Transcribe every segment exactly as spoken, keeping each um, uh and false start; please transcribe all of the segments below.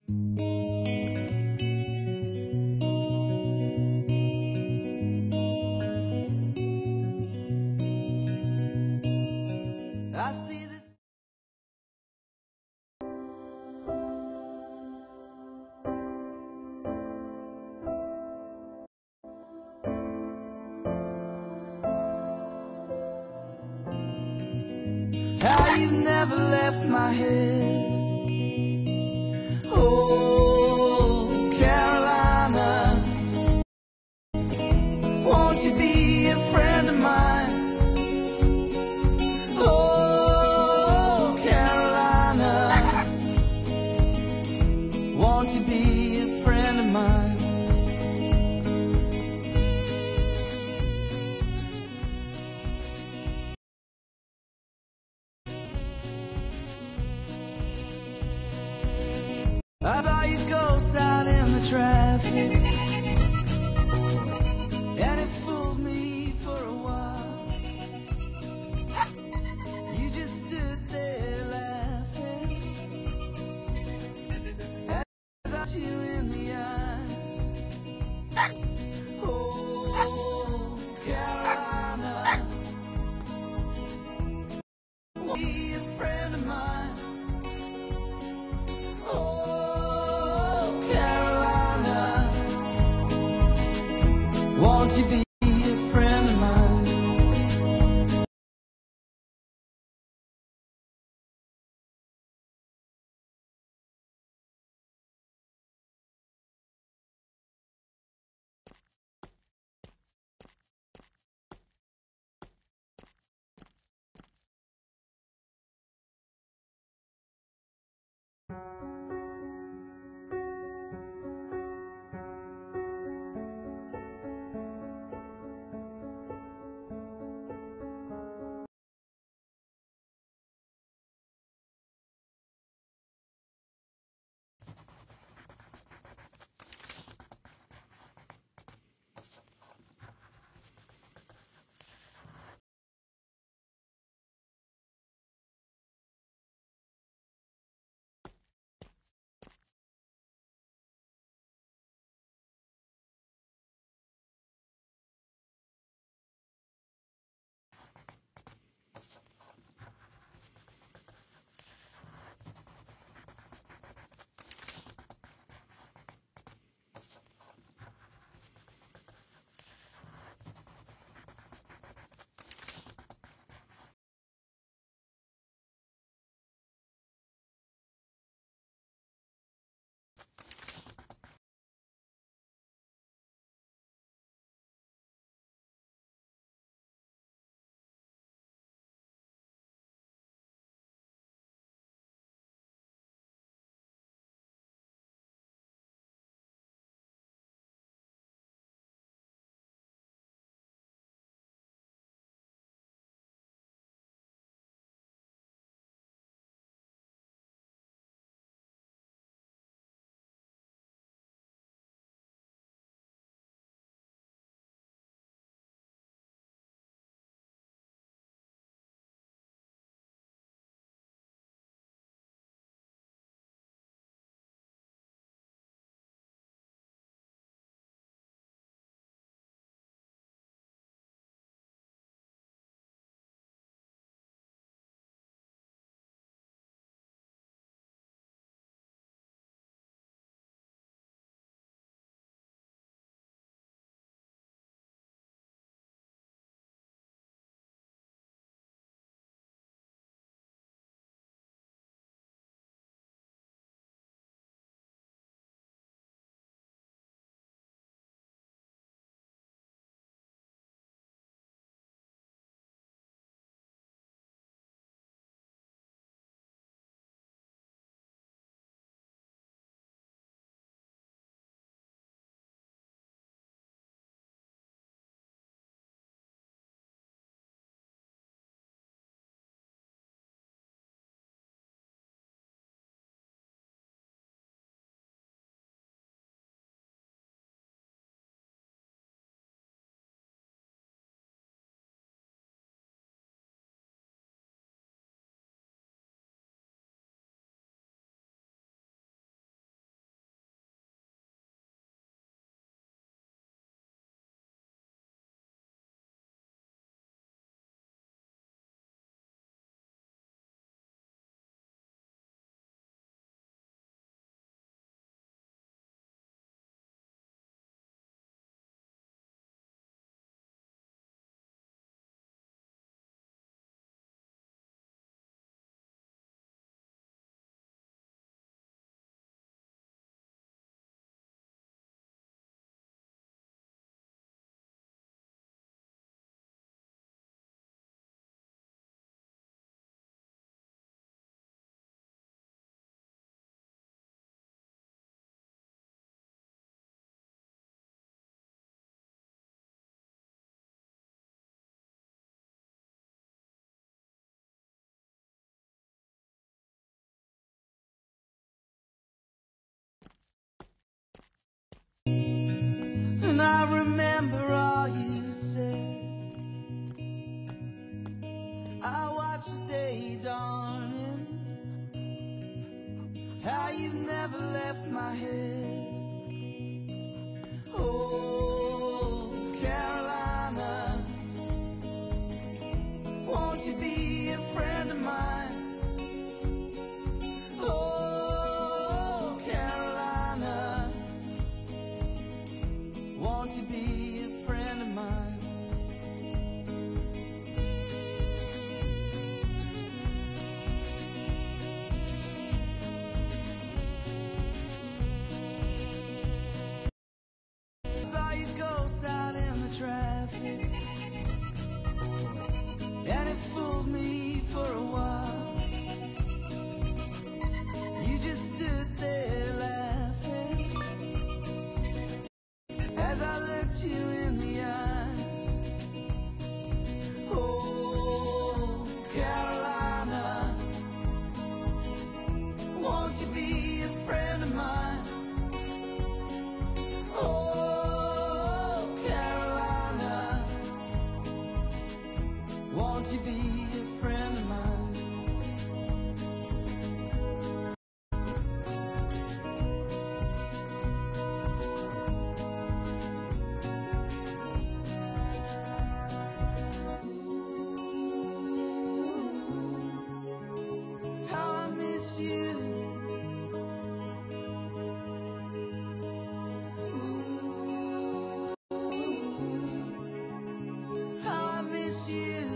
I see this. How you never left my head. Oh, Carolina, won't you be a friend of mine? Oh, Carolina, won't you be a friend of mine? I saw your ghost out in the traffic, and it fooled me for a while. You just stood there laughing as I looked you in the eyes. Oh, Carolina, won't you be a friend of mine? Oh, Carolina, won't you be a friend of mine? and I remember all you said. I watched the day dawning, how you never left my head. Oh, Carolina, won't you be a friend of mine? Oh, Carolina, won't you be a friend of mine? Saw your ghost out in the traffic, and it fooled me for a while. You just stood there laughing as I looked you in the eyes. Oh, Carolina, won't you be a friend of mine? Oh, Carolina, won't you be a friend of mine? How I miss you. How I miss you.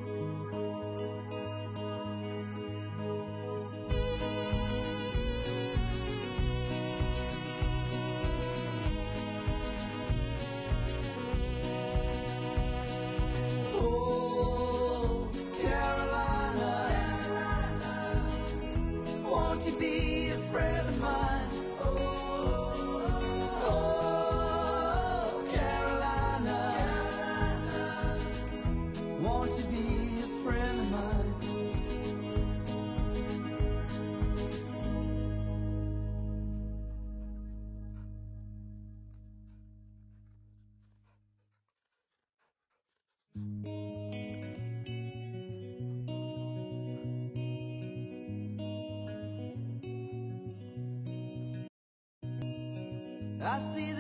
Oh, Carolina, won't you be a friend of mine? Oh, oh, Carolina, won't you be a friend of mine? I see